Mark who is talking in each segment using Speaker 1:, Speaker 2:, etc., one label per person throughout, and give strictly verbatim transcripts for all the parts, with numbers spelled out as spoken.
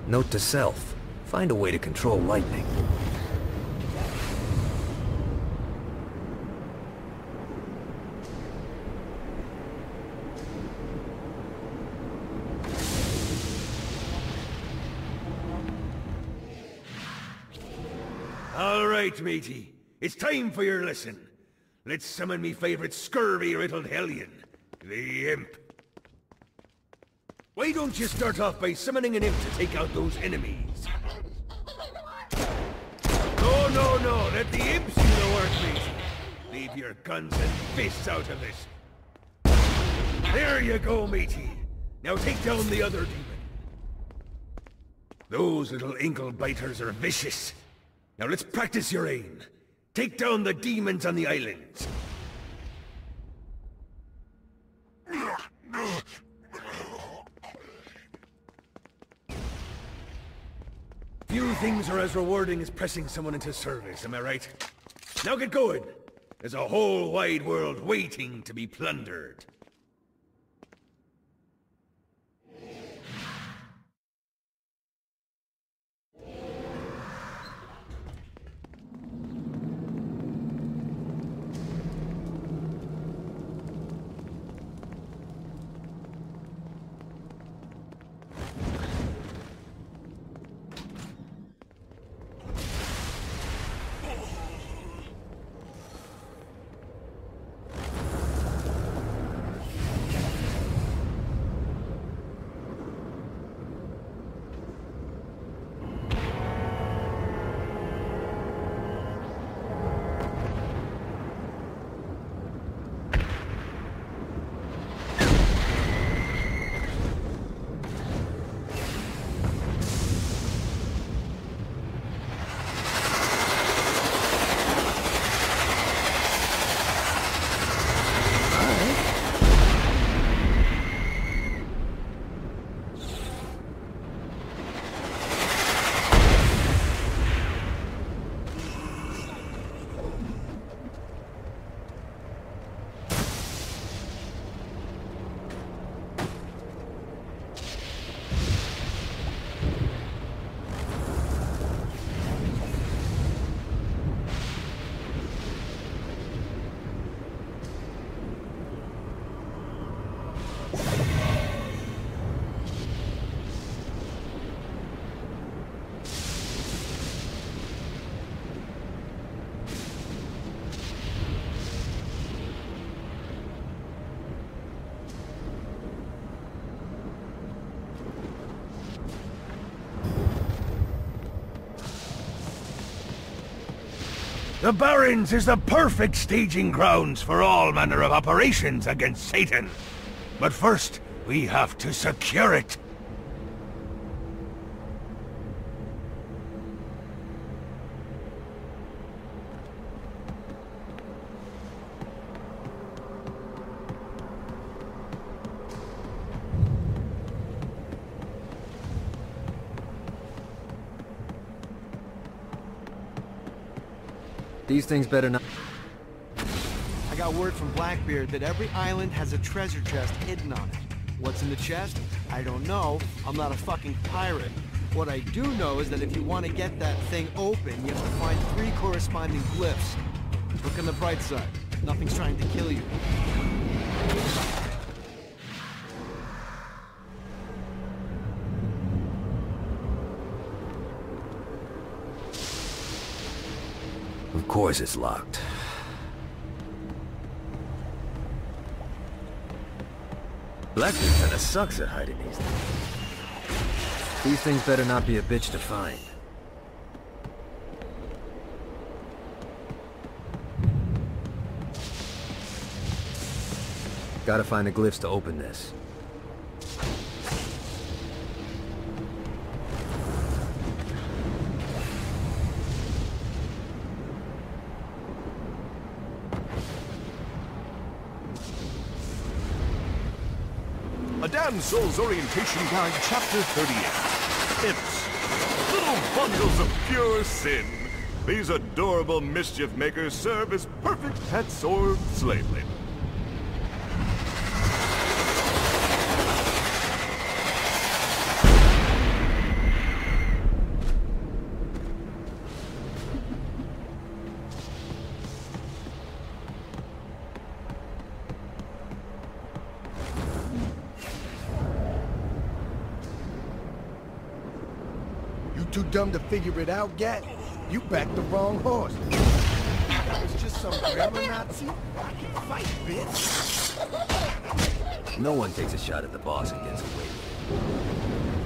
Speaker 1: Note to self. Find a way to control lightning.
Speaker 2: All right, matey. It's time for your lesson. Let's summon me favorite scurvy-riddled hellion, the Imp. Why don't you start off by summoning an imp to take out those enemies? No, no, no, let the imps do the work, matey. Leave your guns and fists out of this. There you go, matey. Now take down the other demon. Those little inkle biters are vicious. Now let's practice your aim. Take down the demons on the islands. Few things are as rewarding as pressing someone into service, am I right? Now get going. There's a whole wide world waiting to be plundered. The Barrens is the perfect staging grounds for all manner of operations against Satan. But first, we have to secure it.
Speaker 1: These things better not...
Speaker 3: I got word from Blackbeard that every island has a treasure chest hidden on it. What's in the chest? I don't know. I'm not a fucking pirate. What I do know is that if you want to get that thing open, you have to find three corresponding glyphs. Look on the bright side. Nothing's trying to kill you.
Speaker 1: Of course it's locked. Blackbeard kinda sucks at hiding these things. These things better not be a bitch to find. Gotta find the glyphs to open this.
Speaker 4: A Damsel's Orientation Guide, Chapter thirty-eight. Imps. Little bundles of pure sin. These adorable mischief makers serve as perfect pets or slave labor.
Speaker 2: too dumb to figure it out yet? You backed the wrong horse. It's just some grammar Nazi. I can fight, bitch.
Speaker 1: No one takes a shot at the boss and gets away with it.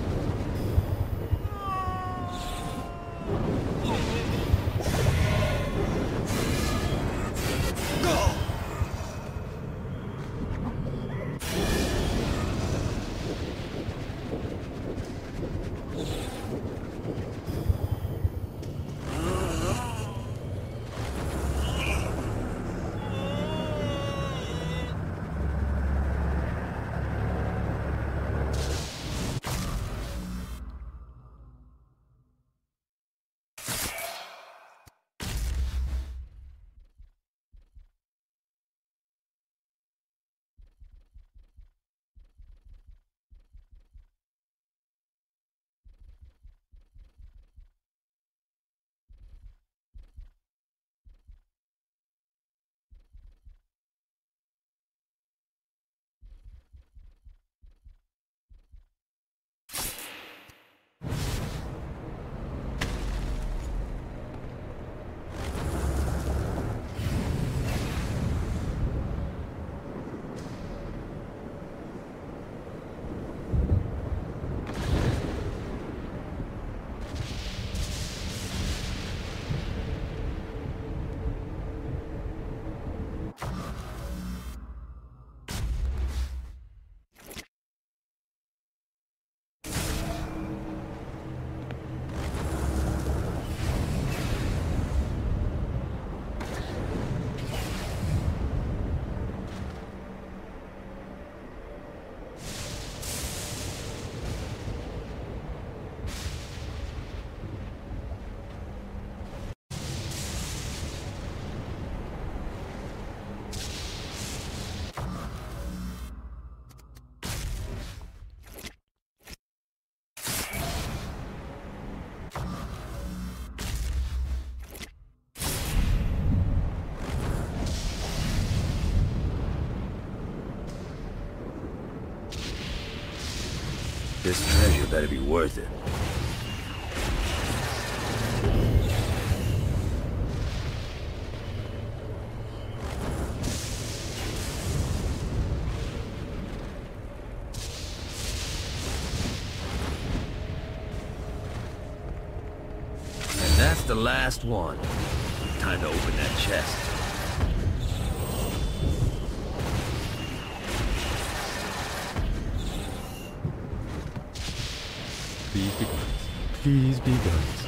Speaker 1: This treasure better be worth it. And that's the last one. Time to open that chest.
Speaker 5: Please be guns. Please be guns.